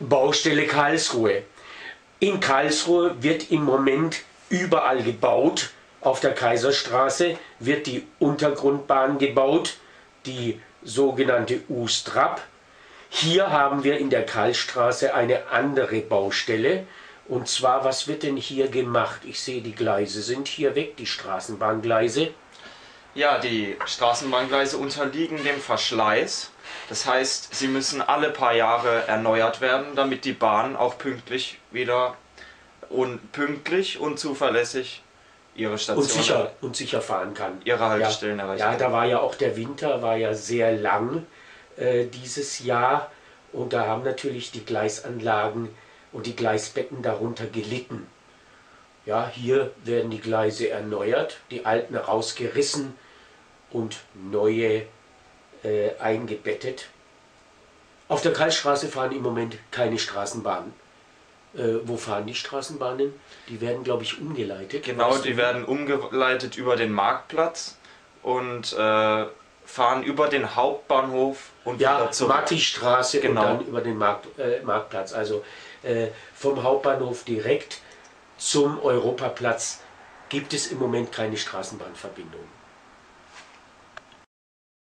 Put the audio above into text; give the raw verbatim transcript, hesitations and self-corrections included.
Baustelle Karlsruhe. In Karlsruhe wird im Moment überall gebaut. Auf der Kaiserstraße wird die Untergrundbahn gebaut, die sogenannte U-Strap. Hier haben wir in der Karlstraße eine andere Baustelle. Und zwar, was wird denn hier gemacht? Ich sehe, die Gleise sind hier weg, die Straßenbahngleise. Ja, die Straßenbahngleise unterliegen dem Verschleiß. Das heißt, sie müssen alle paar Jahre erneuert werden, damit die Bahn auch pünktlich wieder und pünktlich und zuverlässig ihre Station und sicher und sicher fahren kann. Ihre Haltestellen ja, erreichen. Ja, da war ja auch der Winter, war ja sehr lang äh, dieses Jahr, und da haben natürlich die Gleisanlagen und die Gleisbetten darunter gelitten. Ja, hier werden die Gleise erneuert, die alten rausgerissen und neue äh, eingebettet. Auf der Karlstraße fahren im Moment keine Straßenbahnen. Äh, wo fahren die Straßenbahnen? Die werden, glaube ich, umgeleitet. Genau, die werden umgeleitet über den Marktplatz und äh, fahren über den Hauptbahnhof und ja, wieder zurück. Martistraße Genau. Und dann über den Markt, äh, Marktplatz. Also äh, vom Hauptbahnhof direkt zum Europaplatz gibt es im Moment keine Straßenbahnverbindung.